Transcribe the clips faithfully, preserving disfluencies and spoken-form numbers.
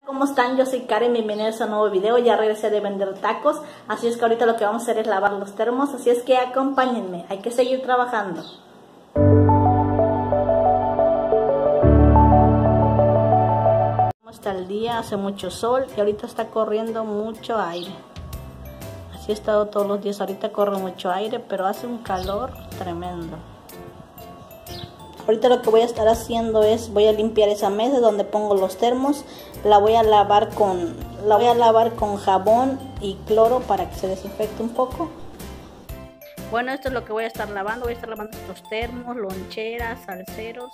¿Cómo están? Yo soy Karen, bienvenidos a un nuevo video. Ya regresé de vender tacos, así es que ahorita lo que vamos a hacer es lavar los termos, así es que acompáñenme, hay que seguir trabajando. ¿Cómo está el día? Hace mucho sol y ahorita está corriendo mucho aire. Así he estado todos los días, ahorita corre mucho aire, pero hace un calor tremendo. Ahorita lo que voy a estar haciendo es, voy a limpiar esa mesa donde pongo los termos, la voy a lavar con, la voy a lavar con jabón y cloro para que se desinfecte un poco. Bueno, esto es lo que voy a estar lavando, voy a estar lavando estos termos, loncheras, salseros.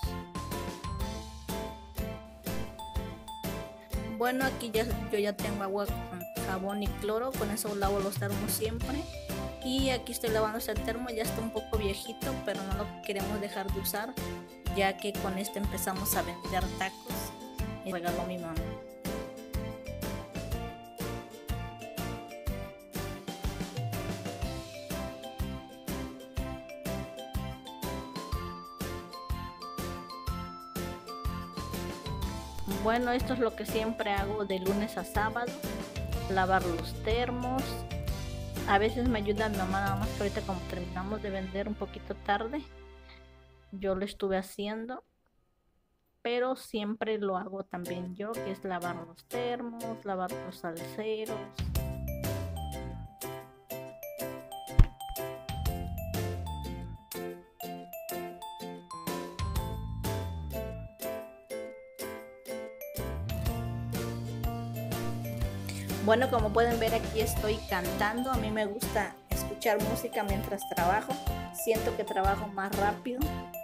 Bueno, aquí ya, yo ya tengo agua con jabón y cloro, con eso lavo los termos siempre. Y aquí estoy lavando este termo, ya está un poco viejito, pero no lo queremos dejar de usar, ya que con este empezamos a vender tacos y regaló mi mamá. Bueno, esto es lo que siempre hago de lunes a sábado, lavar los termos. A veces me ayuda mi mamá, nada más que ahorita como terminamos de vender un poquito tarde, yo lo estuve haciendo, pero siempre lo hago también yo, que es lavar los termos, lavar los salseros. Bueno, como pueden ver, aquí estoy cantando. A mí me gusta escuchar música mientras trabajo. Siento que trabajo más rápido.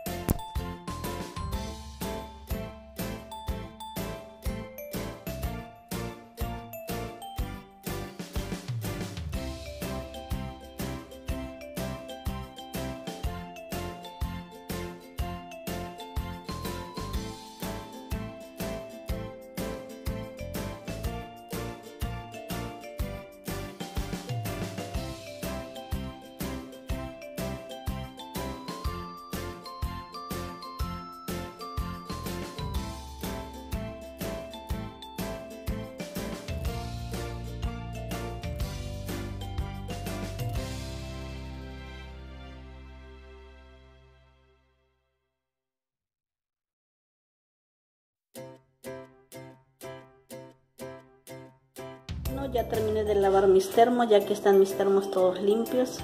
Bueno, ya terminé de lavar mis termos, ya que están mis termos todos limpios.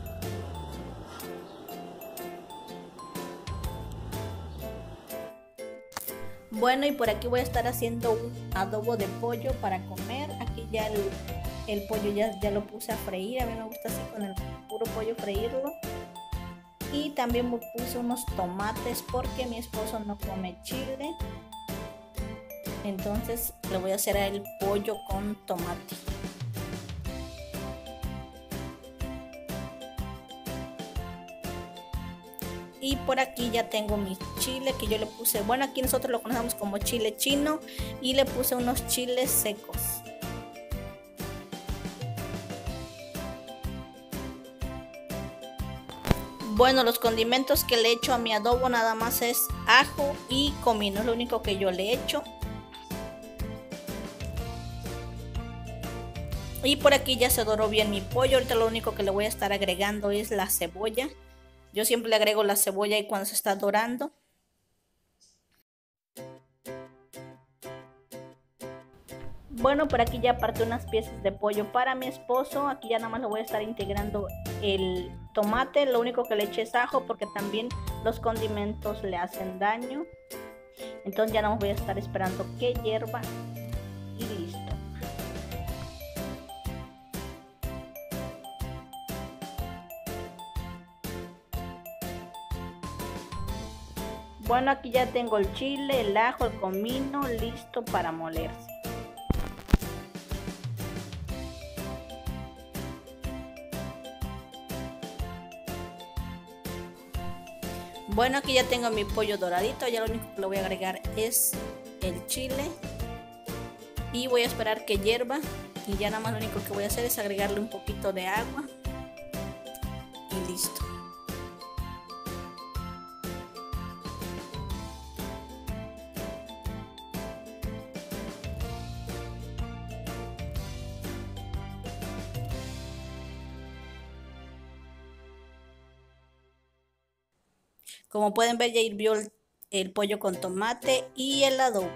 Bueno, y por aquí voy a estar haciendo un adobo de pollo para comer. Aquí ya el, el pollo ya, ya lo puse a freír. A mí me gusta así con el puro pollo freírlo. Y también me puse unos tomates porque mi esposo no come chile. Entonces le voy a hacer el pollo con tomate. Y por aquí ya tengo mi chile que yo le puse, bueno, aquí nosotros lo conocemos como chile chino, y le puse unos chiles secos. Bueno, los condimentos que le echo a mi adobo nada más es ajo y comino, es lo único que yo le echo. Y por aquí ya se doró bien mi pollo. Ahorita lo único que le voy a estar agregando es la cebolla. Yo siempre le agrego la cebolla y cuando se está dorando. Bueno, por aquí ya aparté unas piezas de pollo para mi esposo. Aquí ya nada más le voy a estar integrando el tomate. Lo único que le eché es ajo porque también los condimentos le hacen daño. Entonces ya nada más voy a estar esperando que hierva y listo. Bueno, aquí ya tengo el chile, el ajo, el comino listo para molerse. Bueno, aquí ya tengo mi pollo doradito, ya lo único que le voy a agregar es el chile. Y voy a esperar que hierva y ya nada más lo único que voy a hacer es agregarle un poquito de agua. Y listo. Como pueden ver, ya hirvió el, el pollo con tomate y el adobo.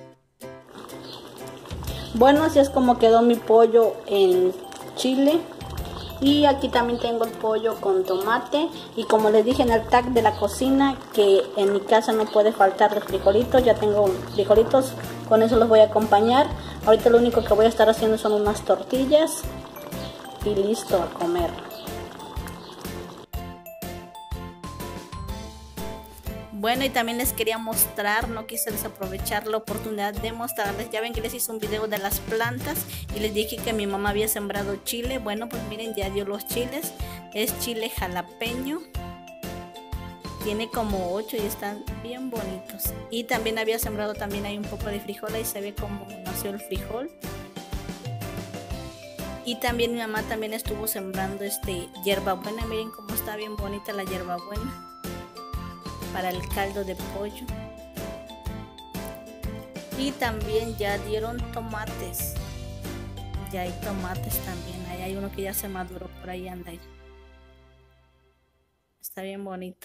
Bueno, así es como quedó mi pollo en chile. Y aquí también tengo el pollo con tomate. Y como les dije en el tag de la cocina, que en mi casa no puede faltar los frijolitos. Ya tengo frijolitos, con eso los voy a acompañar. Ahorita lo único que voy a estar haciendo son unas tortillas. Y listo a comer. Bueno, y también les quería mostrar, no quise desaprovechar la oportunidad de mostrarles. Ya ven que les hice un video de las plantas y les dije que mi mamá había sembrado chile. Bueno, pues miren, ya dio los chiles. Es chile jalapeño. Tiene como ocho y están bien bonitos. Y también había sembrado también ahí un poco de frijol y se ve cómo nació el frijol. Y también mi mamá también estuvo sembrando este hierbabuena. Miren cómo está bien bonita la hierbabuena para el caldo de pollo. Y también ya dieron tomates. Ya hay tomates también. Ahí hay uno que ya se maduró, por ahí anda. Está bien bonito.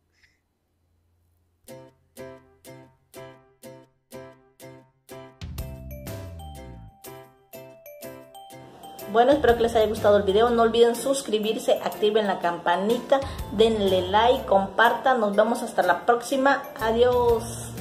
Bueno, espero que les haya gustado el video. No olviden suscribirse, activen la campanita, denle like, compartan. Nos vemos hasta la próxima. Adiós.